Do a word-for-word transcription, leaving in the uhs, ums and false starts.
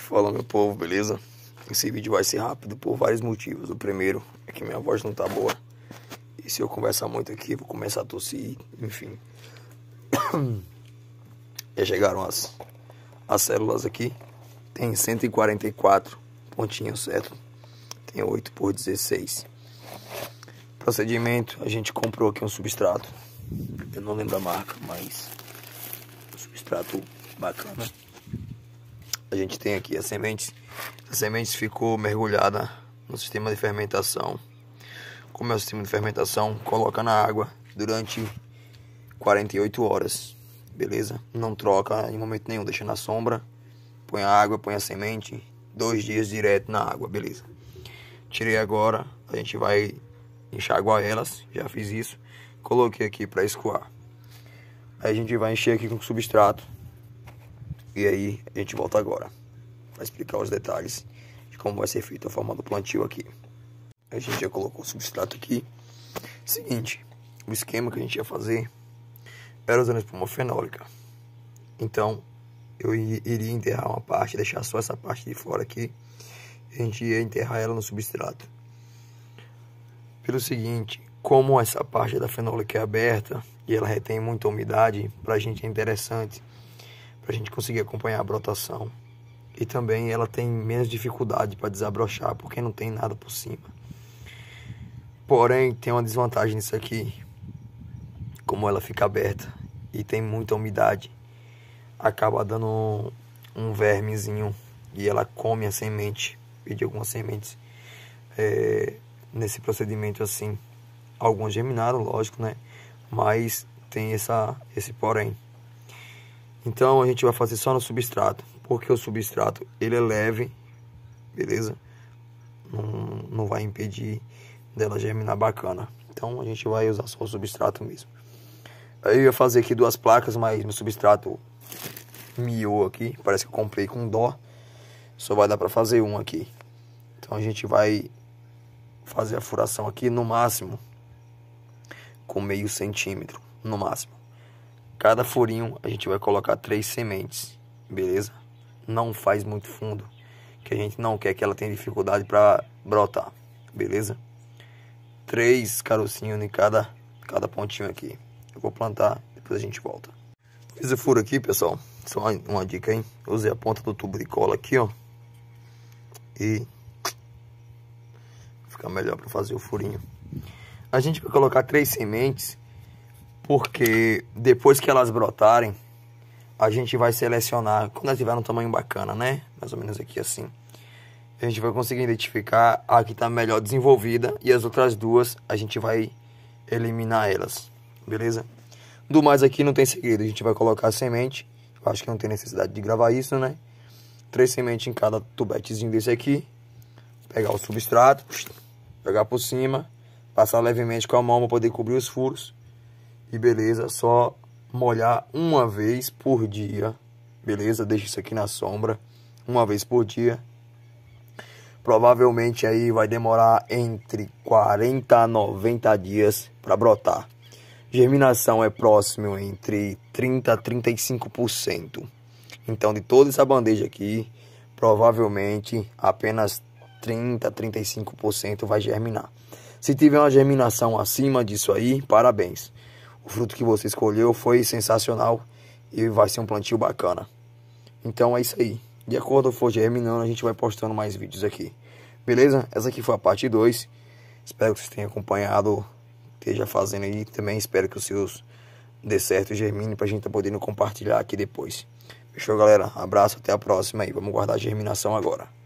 Fala, meu povo, beleza? Esse vídeo vai ser rápido por vários motivos. O primeiro é que minha voz não tá boa. E se eu conversar muito aqui, vou começar a tossir, enfim. Já chegaram as, as células aqui. Tem cento e quarenta e quatro pontinhos, certo? Tem oito por dezesseis. Procedimento, a gente comprou aqui um substrato. Eu não lembro a marca, mas um substrato bacana. A gente tem aqui as sementes. As sementes ficou mergulhada no sistema de fermentação. Como é o sistema de fermentação? Coloca na água durante quarenta e oito horas. Beleza? Não troca em momento nenhum, deixa na sombra. Põe a água, põe a semente. Dois dias direto na água, beleza? Tirei agora. A gente vai enxaguar elas. Já fiz isso. Coloquei aqui para escoar. Aí a gente vai encher aqui com substrato. E aí a gente volta agora para explicar os detalhes de como vai ser feita a forma do plantio aqui. A gente já colocou o substrato aqui. Seguinte, o esquema que a gente ia fazer era usando espuma fenólica. Então eu iria enterrar uma parte, deixar só essa parte de fora aqui. A gente ia enterrar ela no substrato. Pelo seguinte, como essa parte da fenólica é aberta e ela retém muita umidade, pra gente é interessante para a gente conseguir acompanhar a brotação. E também ela tem menos dificuldade para desabrochar, porque não tem nada por cima. Porém, tem uma desvantagem nisso aqui. Como ela fica aberta e tem muita umidade, acaba dando um, um vermezinho e ela come a semente. Perdi algumas sementes é, nesse procedimento assim. Algumas germinaram, lógico, né? Mas tem essa, esse porém. Então a gente vai fazer só no substrato, porque o substrato ele é leve, beleza? Não, não vai impedir dela germinar bacana. Então a gente vai usar só o substrato mesmo. Aí eu ia fazer aqui duas placas, mas meu substrato miou aqui, parece que eu comprei com dó. Só vai dar para fazer um aqui. Então a gente vai fazer a furação aqui no máximo com meio centímetro, no máximo. Cada furinho a gente vai colocar três sementes, beleza? Não faz muito fundo, que a gente não quer que ela tenha dificuldade para brotar, beleza? Três carocinhos em cada, cada pontinho aqui. Eu vou plantar, depois a gente volta. Fiz o furo aqui, pessoal. Só uma, uma dica, hein? Eu usei a ponta do tubo de cola aqui, ó. E fica melhor para fazer o furinho. A gente vai colocar três sementes, porque depois que elas brotarem, a gente vai selecionar, quando elas tiverem um tamanho bacana, né? Mais ou menos aqui assim. A gente vai conseguir identificar a que está melhor desenvolvida e as outras duas a gente vai eliminar elas, beleza? Do mais aqui não tem segredo, a gente vai colocar a semente. Eu acho que não tem necessidade de gravar isso, né? Três sementes em cada tubetezinho desse aqui. Pegar o substrato, pegar por cima, passar levemente com a mão para poder cobrir os furos. E beleza, só molhar uma vez por dia, beleza? Deixa isso aqui na sombra, uma vez por dia. Provavelmente aí vai demorar entre quarenta a noventa dias para brotar. Germinação é próximo entre trinta a trinta e cinco por cento. Então de toda essa bandeja aqui, provavelmente apenas trinta a trinta e cinco por cento vai germinar. Se tiver uma germinação acima disso aí, parabéns. O fruto que você escolheu foi sensacional e vai ser um plantio bacana. Então é isso aí. De acordo com for germinando, a gente vai postando mais vídeos aqui. Beleza? Essa aqui foi a parte dois. Espero que vocês tenham acompanhado, esteja fazendo aí. Também espero que os seus dê certo e germine pra gente estar podendo compartilhar aqui depois. Fechou, galera? Abraço, até a próxima aí. Vamos guardar a germinação agora.